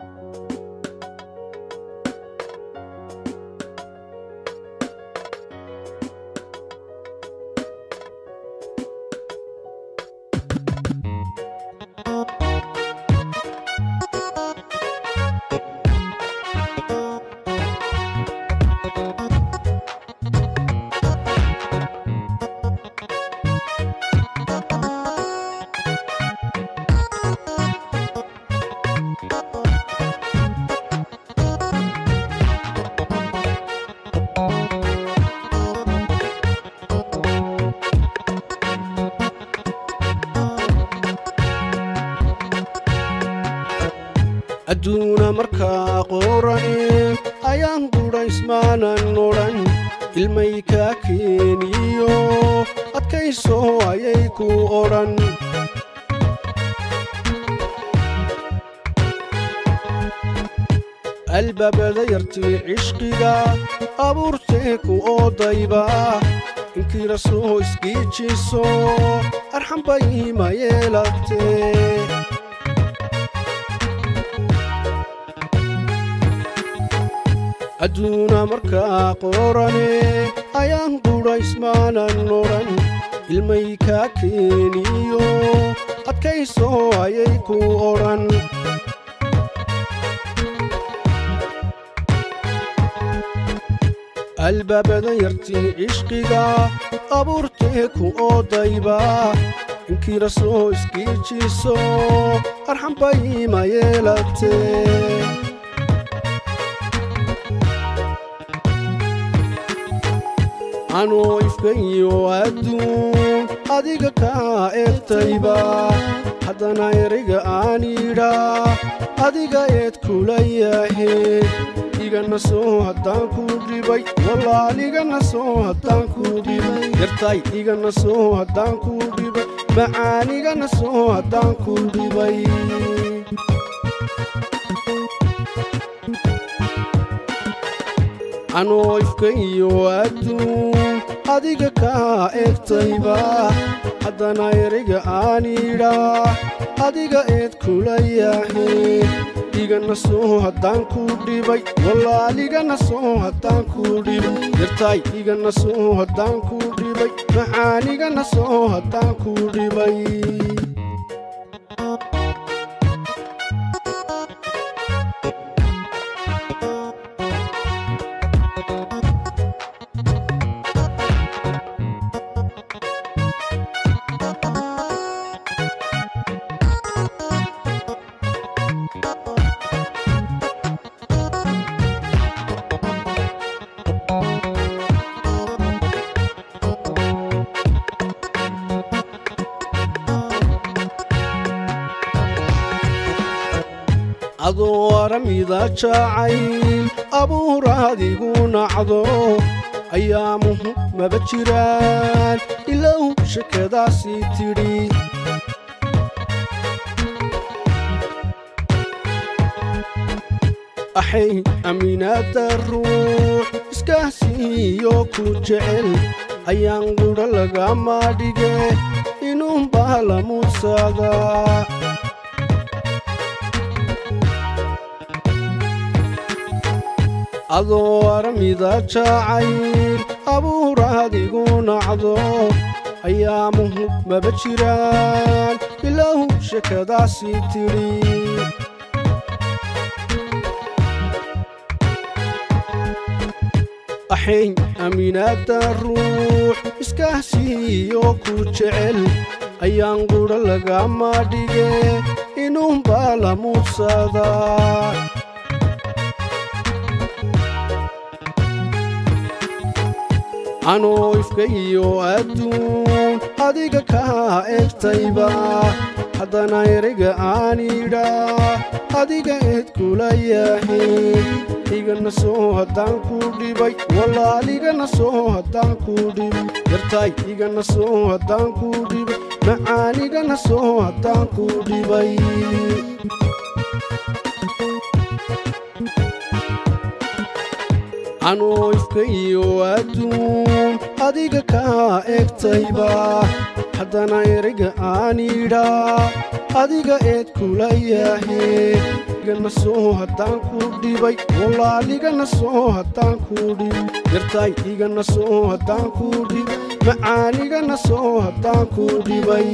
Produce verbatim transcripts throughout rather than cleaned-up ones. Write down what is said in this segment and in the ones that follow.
adduuna markaa qoran ayaan quraysmaanan odhan ilmay kaa keeniyo adkayso ayay ku odhan albaabada yartii cishqiga abuurtee ku oodayba inkii rasoo isgiijiso arxan bay ma yeelatee adduuna markaa qorane ayaan quraysmaanan odhan ilmay kaa keeniyo adkayso ayay ku odhan albaabada yartii cishqiga abuurtee ku oodayba inkii rasoo isgiijiso arxan bay ma yeelatee anoo ifkayo adduun adiga kaa eegtayba haddana erayga aan idhaa adiga eed kula yahayd igana soo haddaan ku dhibay walaal igana soo haddaan ku dhibay yartay igana soo haddaan ku dhibay macaan igana soo haddaan ku dhibay anoo ifkayo adduun adiga kaa eegtayba haddana erayga aan idhaa adiga eed kula yahayd igana soo haddaan ku dhibay walaal igana soo haddaan ku dhibay yartay igana soo haddaan ku dhibay macaan igana soo haddaan ku dhibay adoo aramida jacayl abuuraadigu nacdo ayaamuhu maba jiraan ilow shakadaasii tidhi axay amiinaadda ruux iskaasiiyo ku jecel ayaan qudha lagama dhige inuunbaa la muudsadaa adoo aramida jacayl abuuraadigu nacdo ayaamuhu maba jiraan ilow shakadaasii tidhi axay amiinaadda ruux iskaasiiyo ku jecel ayaan qudha lagama dhige inuunbaa la muudsadaa anoo ifkayo adduun adiga kaa eegtayba haddana erayga aan idhaa adiga eed kula yahayd igana soo haddaan ku dhibay walaal igana soo haddaan ku dhibay yartay igana soo haddaan ku dhibay macaan igana soo haddaan ku dhibay anoo ifkayo adduun adiga kaa eegtayba haddana erayga aan idhaa adiga eed kula yahayd نسو هدان كودي باي والله ليغا نسو هدان كودي يرتاي إيغا نسو هدان كودي معانيغا نسو هدان كودي باي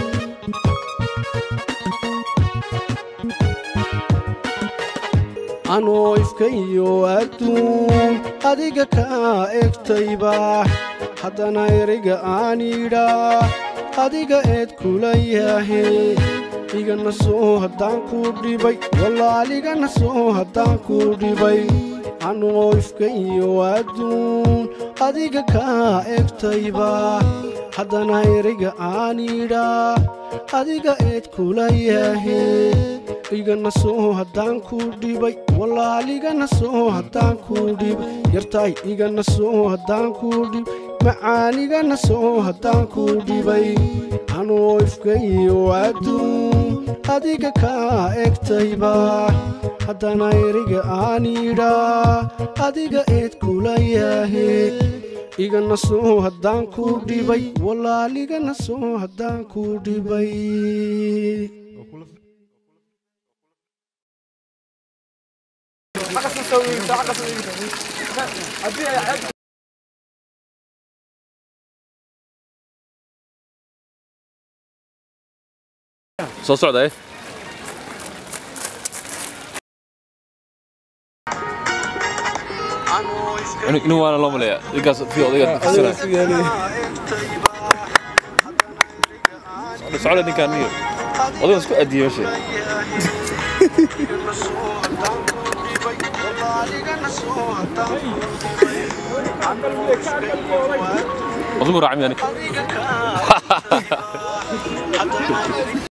أنو إفكيو أدون أديغا كا إكتايبا حدنا يريغا آنيرا أديغا إد كولاياهي إيغا نسو هدان كودي باي والله ليغا نسو هدان كودي باي أنو إفكيو أدون أديغا كا إكتايبا حدنا يريغا آنيرا أديغا إد كولاياهي إيغا نسو هدان كودي باي والله ليغا نسو هدان كودي باي يرتاي إيغا نسو هدان كودي معانيغا نسو هدان كودي باي أنو إفكيو أدون أديغا كا إكتايبا حدنا يريغا آنيرا أديغا إد كولاياهي إيغا نسو هدان كودي باي والله ليغا نسو هدان كودي باي soo socda eh inuu waana loo maleeyaa igas fi odayga sida socda ninkan niyo odayga isku adiyo shay أظن راعي يعني